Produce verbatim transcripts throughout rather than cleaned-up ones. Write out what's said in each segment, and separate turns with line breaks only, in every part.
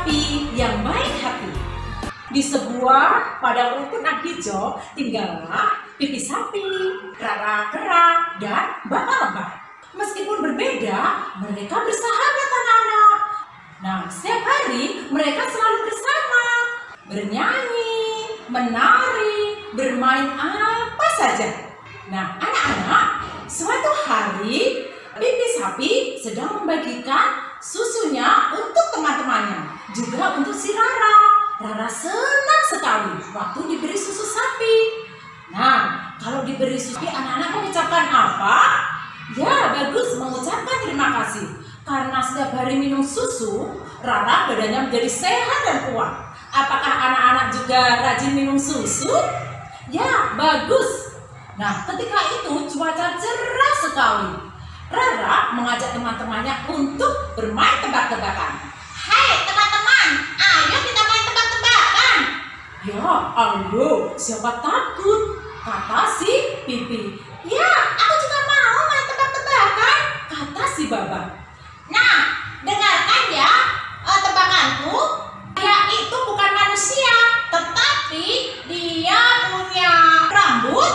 sapi yang baik hati. Di sebuah padang rumput yang hijau tinggallah Pipi sapi, Rara kera, dan Bapak lebah. Meskipun berbeda, mereka bersahabat anak-anak. Nah, setiap hari mereka selalu bersama, bernyanyi, menari, bermain apa saja. Nah, anak-anak, suatu hari Pipi sapi sedang membagikan susunya untuk teman-temannya, juga untuk si Rara. Rara senang sekali waktu diberi susu sapi. Nah, kalau diberi susu, anak-anak mengucapkan apa? Ya, bagus, mengucapkan terima kasih. Karena setiap hari minum susu, Rara badannya menjadi sehat dan kuat. Apakah anak-anak juga rajin minum susu? Ya, bagus. Nah, ketika itu cuaca cerah sekali. Rara mengajak teman-temannya untuk bermain tebak-tebakan.
Hai teman-teman, ayo kita main tebak-tebakan.
Ya, ayo, siapa takut? Kata si Pipi.
Ya, aku juga mau main tebak-tebakan,
kata si Baba.
Nah, dengarkan ya uh, tebakanku. Dia itu bukan manusia, tetapi dia punya rambut,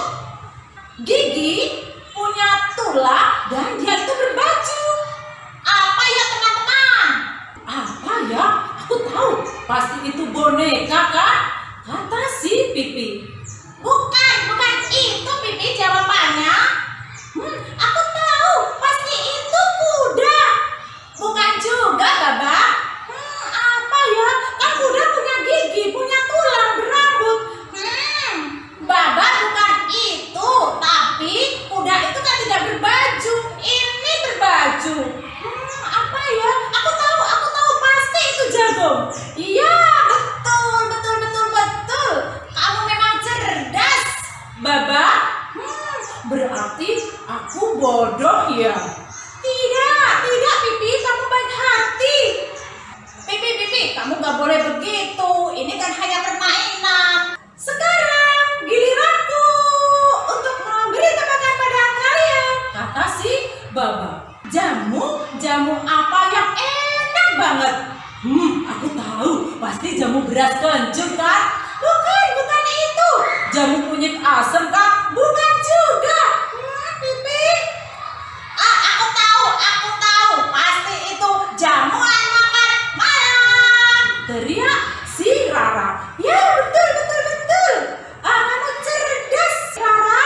gigi, punya tulang, dan dia itu berbaju. Apa ya teman-teman?
Apa ya? Aku tahu, pasti itu boneka kan? Kata si Pipi.
Bukan, bukan itu Pipi jawabannya.
Hmm,
aku tahu, pasti itu kuda. Bukan juga, Baba.
Hmm, apa ya? Kan kuda punya gigi, punya tulang, berambut.
Hmm, Baba bukan itu, tapi kuda itu kan tidak berbaju. Ini berbaju.
Hmm, apa ya? Aku tahu, aku tahu, pasti itu jagung.
Iya, betul, betul, betul, betul. Kamu memang cerdas,
Baba. Hmm, berarti aku bodoh ya?
Tidak, tidak Pipi, kamu baik hati. Pipi, Pipi, kamu gak boleh begitu. Ini kan hanya permainan.
Sekarang giliranku untuk memberi tebakan pada kalian, kata si Baba. Jamu, jamu apa yang enak banget? Hmm, aku tahu, pasti jamu beras kencur kan?
Bukan, bukan itu.
Jamu kunyit asam kan? Bukan juga.
Hmm, Pipi. Ah, aku tahu, aku tahu. Pasti itu jamuan makan malam.
Teriak si Rara. Ya, betul, betul, betul. Ah, kamu cerdas, Rara.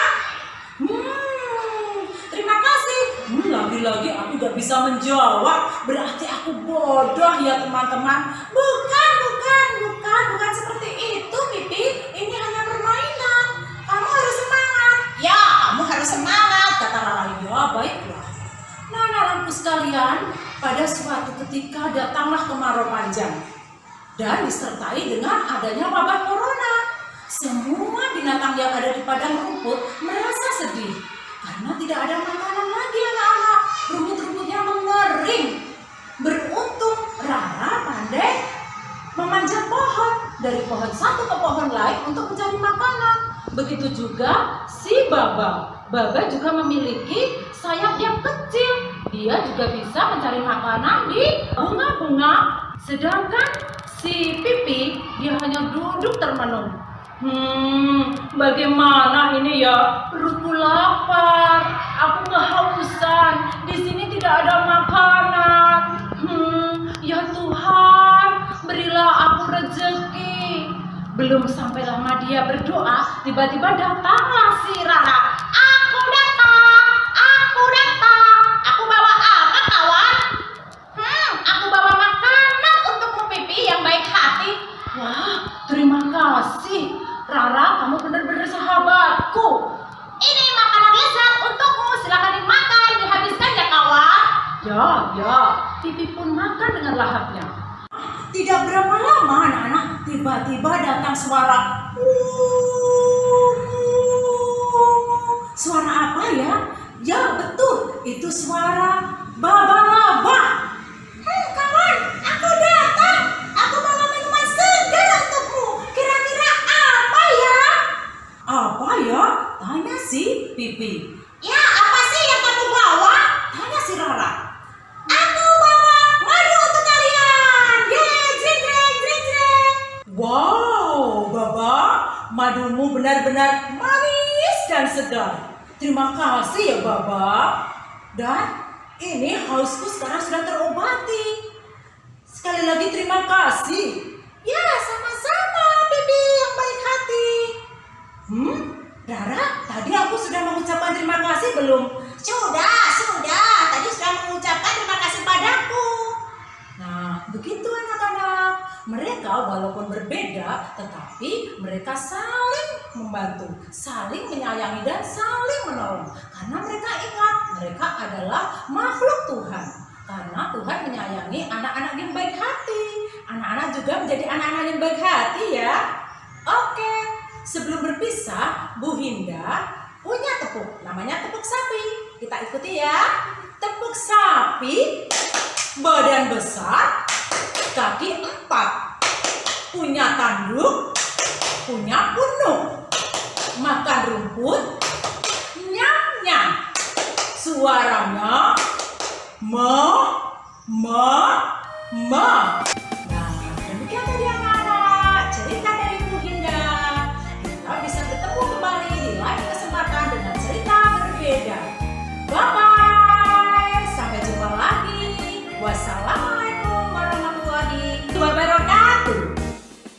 Hmm, terima kasih. Hmm, lagi-lagi aku gak bisa menjawab. Berarti aku bodoh ya teman-teman. Bukan, bukan, bukan, bukan seperti itu, Pipi. Ini hanya permainan. Kamu harus semangat.
Ya, kamu harus semangat,
Kata Rara. Ya, baiklah. Nah, anak-anakku sekalian, pada suatu ketika datanglah kemarau panjang dan disertai dengan adanya wabah corona. Semua binatang yang ada di padang rumput merasa sedih karena tidak ada makanan lagi anak-anak. Rumput-rumputnya mengering. Beruntung Rara pandai memanjat pohon dari pohon satu ke pohon lain untuk mencari makanan. Begitu juga si Baba. Baba juga memiliki sayap yang kecil. Dia juga bisa mencari makanan di bunga-bunga. Sedangkan si Pipi, dia hanya duduk termenung. Hmm, bagaimana ini ya? Perutku lapar. Aku kehausan. Di sini tidak ada makanan. Hmm, ya Tuhan, berilah aku rezeki. Belum sampai lama dia berdoa, tiba-tiba datanglah si Rara.
Aku datang, aku datang. Aku bawa apa, kawan? Hmm, aku bawa makanan untukmu, Pipi yang baik hati.
Wah, terima kasih. Rara, kamu benar-benar sahabatku.
Ini makanan lezat untukmu. Silakan dimakan, dihabiskan ya, kawan.
Ya, ya. Pipi pun makan dengan lahapnya. Tidak berapa lama anak-anak, tiba-tiba datang suara. Suara apa ya? Ya betul, itu suara Baba Laba.
Hmm, kawan, aku datang. Aku bawa minuman segar untukmu. Kira-kira apa ya?
Apa ya? Tanya si Pipi.
Ya, apa sih yang kamu bawa?
Tanya si Rara.
Aku bawa madu untuk kalian. Yeay, jeng jeng.
madumu benar-benar manis dan segar. Terima kasih ya Baba. Dan ini hausku sekarang sudah terobati. Sekali lagi terima kasih.
Ya, sama-sama, Bibi yang baik hati.
Hmm, Rara, tadi aku sudah mengucapkan terima kasih belum?
Sudah, sudah. Tadi sudah mengucapkan terima kasih padaku.
Nah, begitu anak-anak. Mereka walaupun berbeda, tetapi mereka saling membantu, saling menyayangi dan saling menolong. Karena mereka ingat, mereka adalah makhluk Tuhan. Karena Tuhan menyayangi anak-anak yang baik hati. Anak-anak juga menjadi anak-anak yang baik hati ya. Oke, sebelum berpisah, Bu Hinda punya tepuk. Namanya tepuk sapi. Kita ikuti ya. Tepuk sapi, badan besar, kaki empat, punya tanduk, punya punuk, makan rumput, nyam-nyam, suaranya ma, ma, ma.